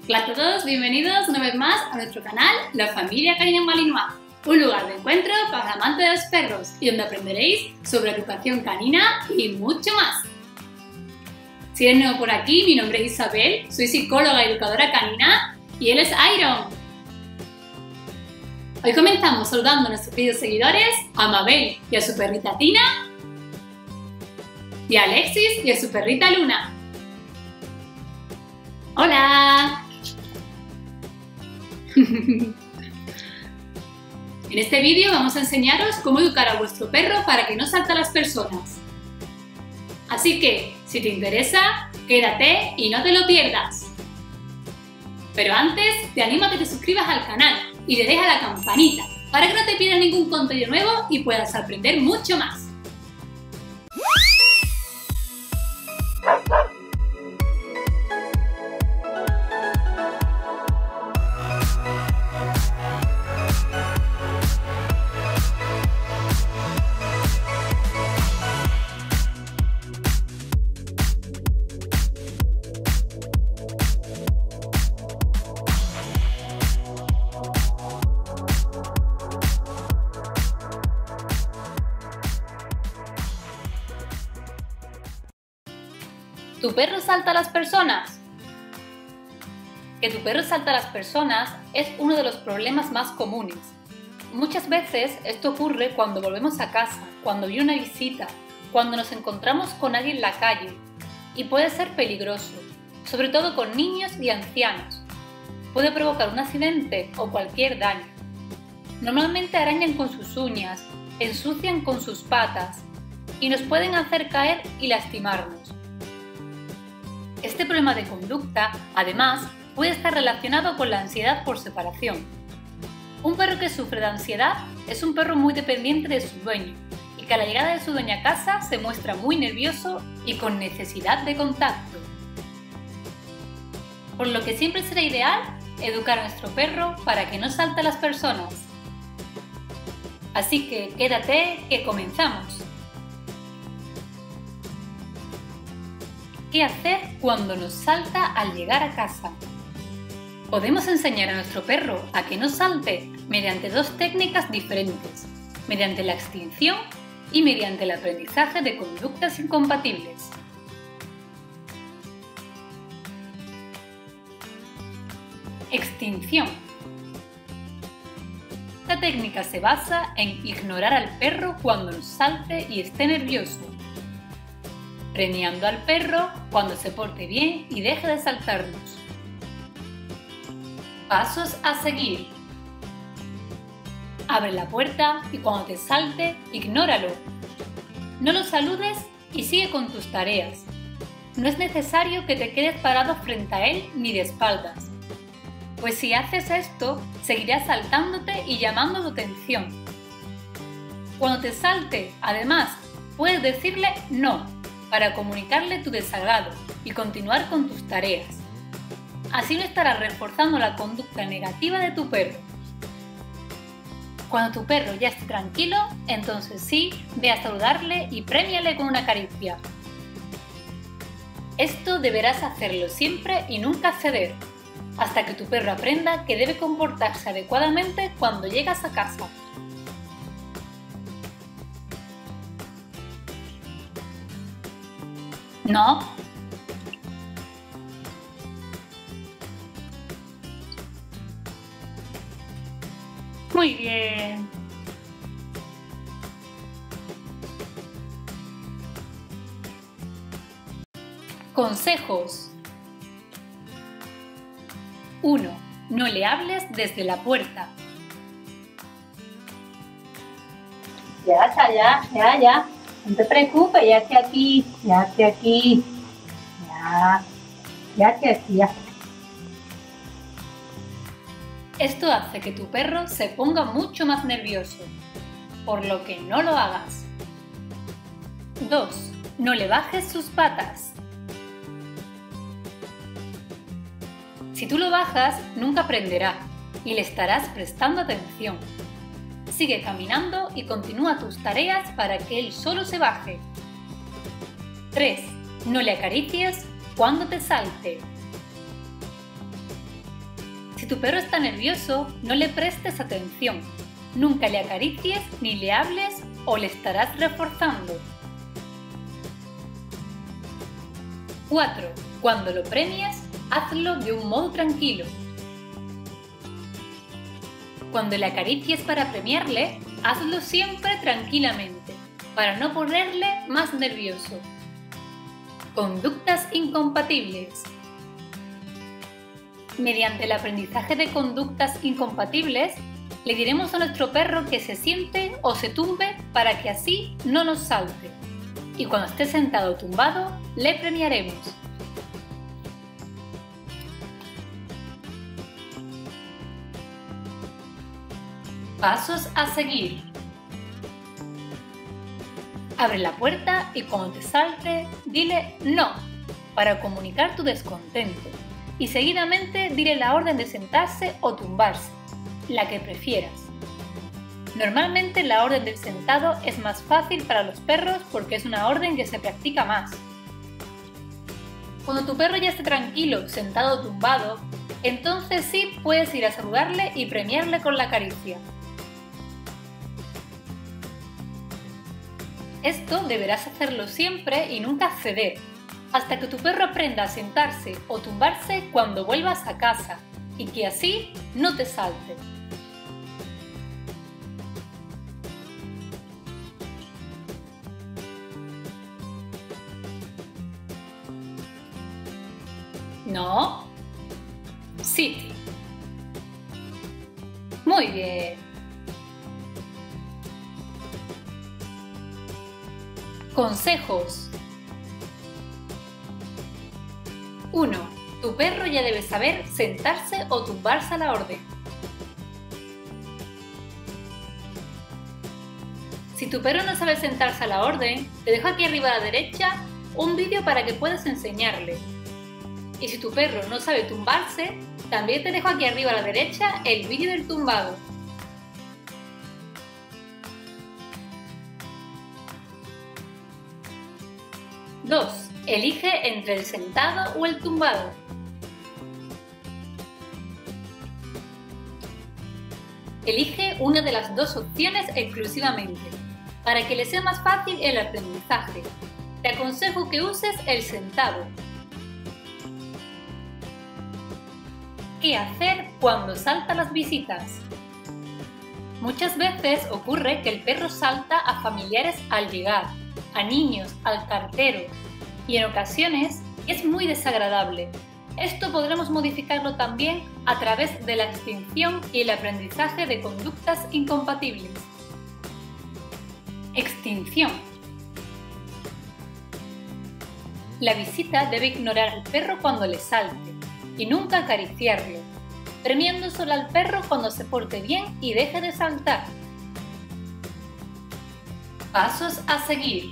Hola a todos, bienvenidos una vez más a nuestro canal La Familia Canina Malinois, un lugar de encuentro para amantes de los perros y donde aprenderéis sobre educación canina y mucho más. Si eres nuevo por aquí, mi nombre es Isabel, soy psicóloga y educadora canina y él es Iron. Hoy comenzamos saludando a nuestros queridos seguidores, a Mabel y a su perrita Tina, y a Alexis y a su perrita Luna. ¡Hola! En este vídeo vamos a enseñaros cómo educar a vuestro perro para que no salte a las personas. Así que, si te interesa, quédate y no te lo pierdas. Pero antes, te animo a que te suscribas al canal y le des a la campanita para que no te pierdas ningún contenido nuevo y puedas aprender mucho más. ¿Tu perro salta a las personas? Que tu perro salta a las personas es uno de los problemas más comunes. Muchas veces esto ocurre cuando volvemos a casa, cuando viene una visita, cuando nos encontramos con alguien en la calle, y puede ser peligroso, sobre todo con niños y ancianos. Puede provocar un accidente o cualquier daño. Normalmente arañan con sus uñas, ensucian con sus patas y nos pueden hacer caer y lastimarnos. Este problema de conducta, además, puede estar relacionado con la ansiedad por separación. Un perro que sufre de ansiedad es un perro muy dependiente de su dueño y que a la llegada de su dueña a casa se muestra muy nervioso y con necesidad de contacto. Por lo que siempre será ideal educar a nuestro perro para que no salte a las personas. Así que quédate que comenzamos. ¿Qué hacer cuando nos salta al llegar a casa? Podemos enseñar a nuestro perro a que no salte mediante dos técnicas diferentes, mediante la extinción y mediante el aprendizaje de conductas incompatibles. Extinción. Esta técnica se basa en ignorar al perro cuando nos salte y esté nervioso, premiando al perro cuando se porte bien y deje de saltarnos. Pasos a seguir. Abre la puerta y cuando te salte, ignóralo. No lo saludes y sigue con tus tareas. No es necesario que te quedes parado frente a él ni de espaldas, pues si haces esto, seguirá saltándote y llamando tu atención. Cuando te salte, además, puedes decirle no, para comunicarle tu desagrado y continuar con tus tareas. Así no estarás reforzando la conducta negativa de tu perro. Cuando tu perro ya esté tranquilo, entonces sí, ve a saludarle y premiale con una caricia. Esto deberás hacerlo siempre y nunca ceder, hasta que tu perro aprenda que debe comportarse adecuadamente cuando llegas a casa. No. Muy bien. Consejos. 1. No le hables desde la puerta. Ya. No te preocupes, ya estoy aquí. Ya estoy aquí. Esto hace que tu perro se ponga mucho más nervioso, por lo que no lo hagas. 2. No le bajes sus patas. Si tú lo bajas, nunca aprenderá y le estarás prestando atención. Sigue caminando y continúa tus tareas para que él solo se baje. 3. No le acaricies cuando te salte. Si tu perro está nervioso, no le prestes atención. Nunca le acaricies ni le hables o le estarás reforzando. 4. Cuando lo premies, hazlo de un modo tranquilo. Cuando le acaricies para premiarle, hazlo siempre tranquilamente, para no ponerle más nervioso. Conductas incompatibles. Mediante el aprendizaje de conductas incompatibles, le diremos a nuestro perro que se siente o se tumbe para que así no nos salte. Y cuando esté sentado o tumbado, le premiaremos. Pasos a seguir. Abre la puerta y cuando te salte, dile no para comunicar tu descontento. Y seguidamente dile la orden de sentarse o tumbarse, la que prefieras. Normalmente la orden del sentado es más fácil para los perros porque es una orden que se practica más. Cuando tu perro ya esté tranquilo, sentado o tumbado, entonces sí puedes ir a saludarle y premiarle con la caricia. Esto deberás hacerlo siempre y nunca ceder, hasta que tu perro aprenda a sentarse o tumbarse cuando vuelvas a casa y que así no te salte. No. Sitio. Muy bien. Consejos. 1. Tu perro ya debe saber sentarse o tumbarse a la orden. Si tu perro no sabe sentarse a la orden, te dejo aquí arriba a la derecha un vídeo para que puedas enseñarle. Y si tu perro no sabe tumbarse, también te dejo aquí arriba a la derecha el vídeo del tumbado. 2. Elige entre el sentado o el tumbado. Elige una de las dos opciones exclusivamente, para que le sea más fácil el aprendizaje. Te aconsejo que uses el sentado. ¿Qué hacer cuando salta las visitas? Muchas veces ocurre que el perro salta a familiares al llegar, a niños, al cartero, y en ocasiones es muy desagradable. Esto podremos modificarlo también a través de la extinción y el aprendizaje de conductas incompatibles. Extinción. La visita debe ignorar al perro cuando le salte y nunca acariciarlo, premiando solo al perro cuando se porte bien y deje de saltar. Pasos a seguir.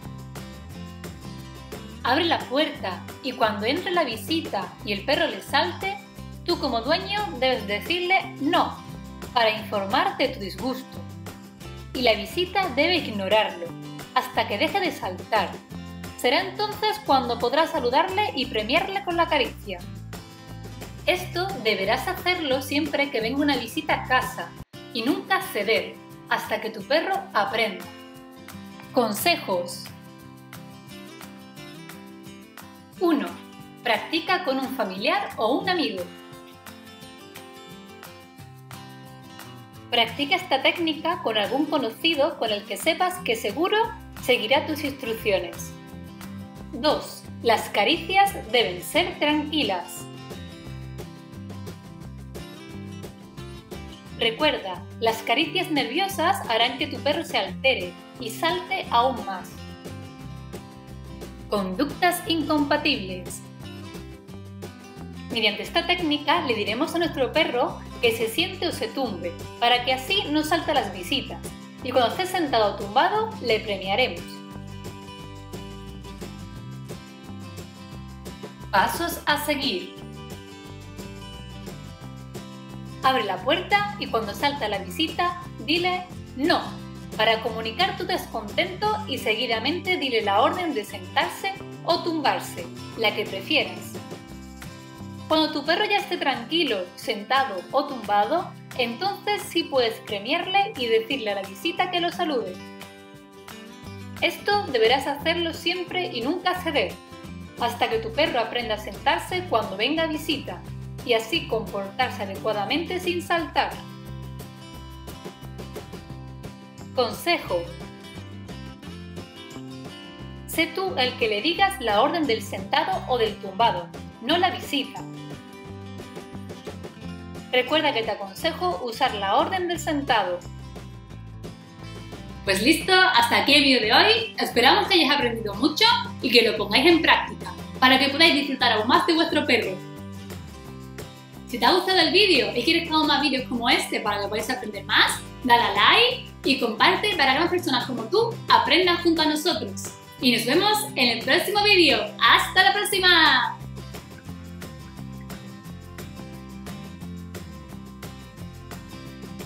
Abre la puerta y cuando entre la visita y el perro le salte, tú como dueño debes decirle no, para informarte de tu disgusto. Y la visita debe ignorarlo, hasta que deje de saltar. Será entonces cuando podrás saludarle y premiarle con la caricia. Esto deberás hacerlo siempre que venga una visita a casa y nunca ceder, hasta que tu perro aprenda. Consejos. 1. Practica con un familiar o un amigo. Practica esta técnica con algún conocido con el que sepas que seguro seguirá tus instrucciones. 2. Las caricias deben ser tranquilas. Recuerda, las caricias nerviosas harán que tu perro se altere y salte aún más. Conductas incompatibles. Mediante esta técnica le diremos a nuestro perro que se siente o se tumbe, para que así no salte a las visitas, y cuando esté sentado o tumbado le premiaremos. Pasos a seguir. Abre la puerta y cuando salta la visita, dile no, para comunicar tu descontento y seguidamente dile la orden de sentarse o tumbarse, la que prefieras. Cuando tu perro ya esté tranquilo, sentado o tumbado, entonces sí puedes premiarle y decirle a la visita que lo salude. Esto deberás hacerlo siempre y nunca ceder, hasta que tu perro aprenda a sentarse cuando venga visita y así comportarse adecuadamente sin saltar. Consejo: sé tú el que le digas la orden del sentado o del tumbado, no la visita. Recuerda que te aconsejo usar la orden del sentado. Pues listo, hasta aquí el vídeo de hoy. Esperamos que hayáis aprendido mucho y que lo pongáis en práctica para que podáis disfrutar aún más de vuestro perro. Si te ha gustado el vídeo y quieres que hagamos más vídeos como este para que podáis aprender más, dale a like y comparte para que más personas como tú aprendan junto a nosotros. Y nos vemos en el próximo vídeo. ¡Hasta la próxima!